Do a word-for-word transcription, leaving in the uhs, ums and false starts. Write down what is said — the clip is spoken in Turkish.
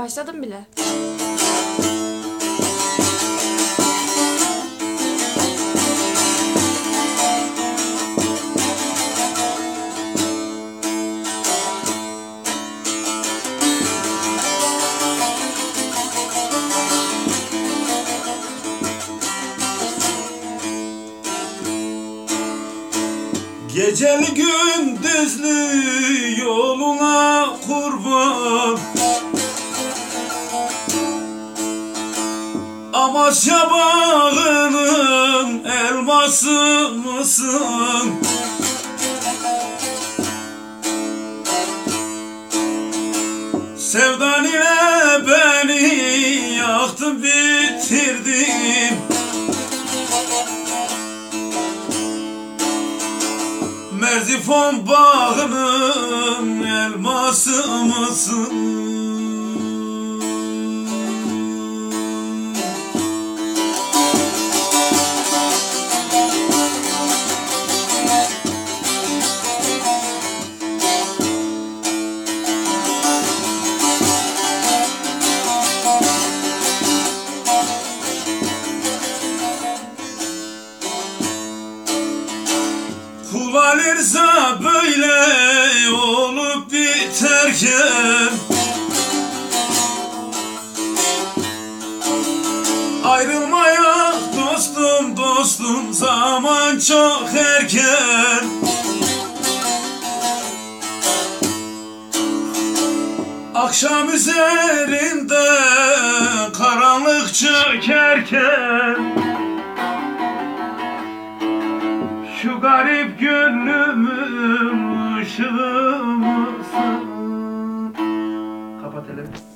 Başladım bile. Geceli gündüzlü yoluna kurban, Amasya bağının elması mısın? Sevdan ile beni yaktın bitirdin. Merzifon bağının elması mısın? Kul alırsa böyle olup biterken, ayrılmaya dostum dostum zaman çok erken. Akşam üzerinde karanlık çökerken, şu garip gönlümün ışığı mısın? Kapat hele.